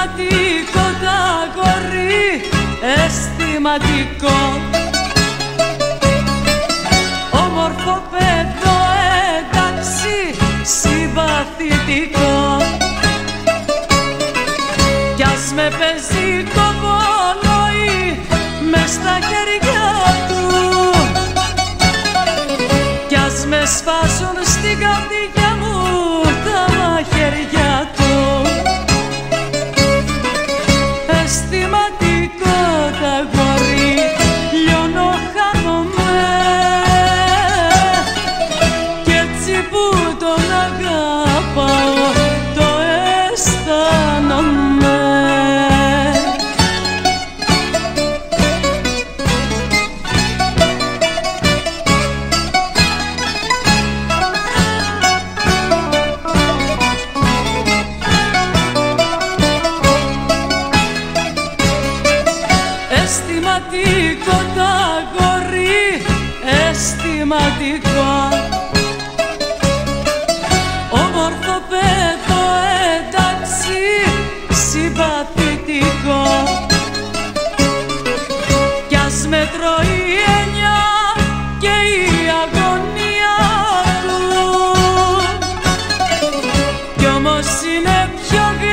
αισθηματικό τ' αγόρι, αισθηματικό. Όμορφο παιδό, εντάξει, συμπαθητικό. Κι ας με παίζει το βόλοι μες στα χέρια του, κι ας με σφάζουν στην καρδιά μου τα μαχαίρια του. Αισθηματικό τ' αγόρι, λιώνω, χάνομαι, κι έτσι που τον αγαπάω το αισθάνομαι. Αισθηματικό τ' αγόρι, αισθηματικό. Όμορφο παιδό, εντάξει, συμπαθητικό. Κι ας με τρώει η έννοια και η αγωνία του, κι όμως είναι πιο